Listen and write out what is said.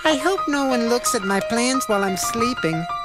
I hope no one looks at my plans while I'm sleeping.